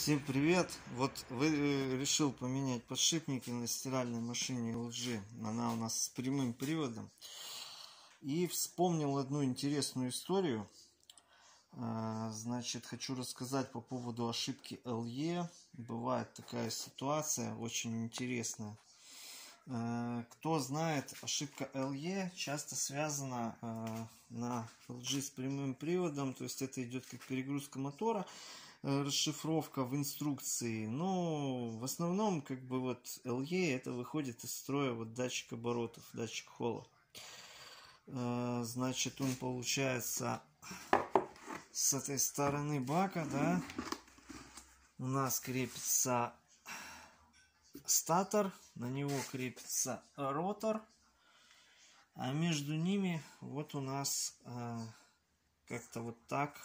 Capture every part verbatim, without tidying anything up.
Всем привет! Вот вы решил поменять подшипники на стиральной машине эл джи. Она у нас с прямым приводом. И вспомнил одну интересную историю. Значит, хочу рассказать по поводу ошибки эл и. Бывает такая ситуация, очень интересная. Кто знает, ошибка эл и часто связана на эл джи с прямым приводом. То есть это идет как перегрузка мотора, расшифровка в инструкции. Но в основном как бы вот эл и это выходит из строя вот датчик оборотов, датчик холла. Значит, он получается с этой стороны бака, да, у нас крепится статор, на него крепится ротор, а между ними вот у нас как-то вот так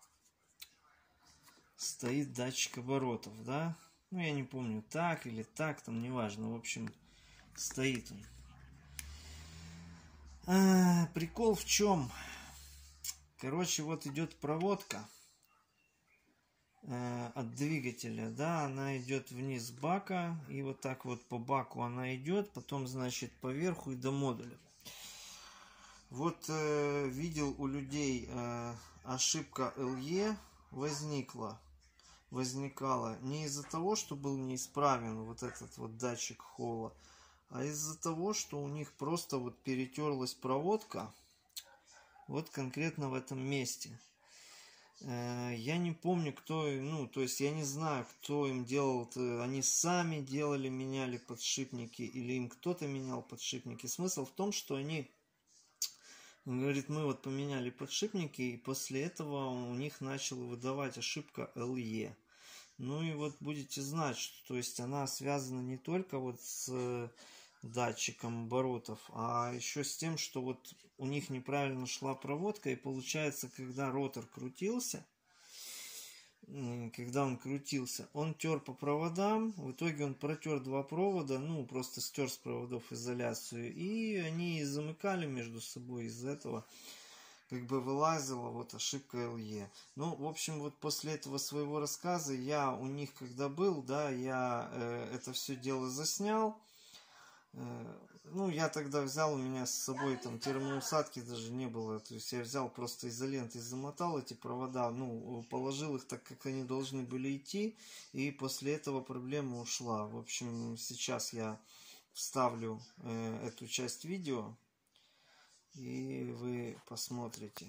стоит датчик оборотов, да. Ну, я не помню, так или так, там неважно. В общем, стоит он. А, прикол в чем? Короче, вот идет проводка э, от двигателя, да, она идет вниз бака, и вот так вот по баку она идет, потом, значит, по верху и до модуля. Вот э, видел у людей э, ошибка эл и возникла. возникала не из-за того, что был неисправен вот этот вот датчик холла, а из-за того, что у них просто вот перетерлась проводка вот конкретно в этом месте. Я не помню, кто, ну, то есть я не знаю, кто им делал, они сами делали, меняли подшипники или им кто-то менял подшипники. Смысл в том, что они, он говорит, мы вот поменяли подшипники, и после этого у них начала выдавать ошибка эл и. Ну и вот будете знать, что то есть она связана не только вот с датчиком оборотов, а еще с тем, что вот у них неправильно шла проводка, и получается, когда ротор крутился, когда он крутился, он тер по проводам, в итоге он протер два провода, ну просто стер с проводов изоляцию, и они замыкали между собой, из-за этого как бы вылазила вот ошибка эл и. Ну, в общем, вот после этого своего рассказа я у них когда был, да, я э, это все дело заснял. Э, ну, я тогда взял, у меня с собой там термоусадки даже не было, то есть я взял просто изолентой, замотал эти провода, ну, положил их так, как они должны были идти, и после этого проблема ушла. В общем, сейчас я вставлю э, эту часть видео, и вы посмотрите.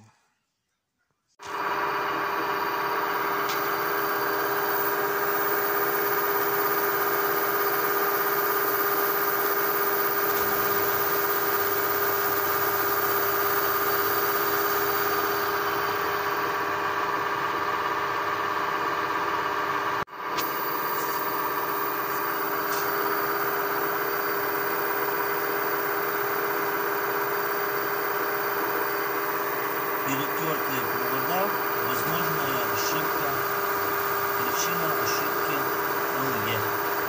Перетертые провода, возможная ошибка, причина ошибки эл и.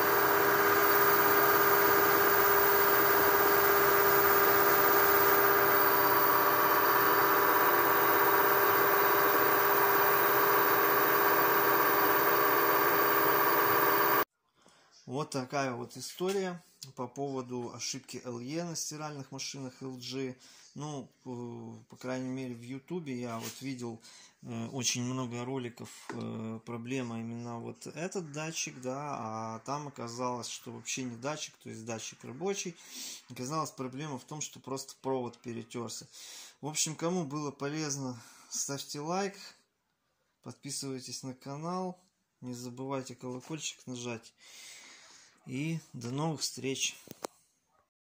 Вот такая вот история по поводу ошибки эл и на стиральных машинах эл джи. Ну, по крайней мере, в ютубе я вот видел э, очень много роликов, э, проблема именно вот этот датчик, да, а там оказалось, что вообще не датчик, то есть датчик рабочий. Оказалась проблема в том, что просто провод перетерся. В общем, кому было полезно, ставьте лайк, подписывайтесь на канал, не забывайте колокольчик нажать. И до новых встреч!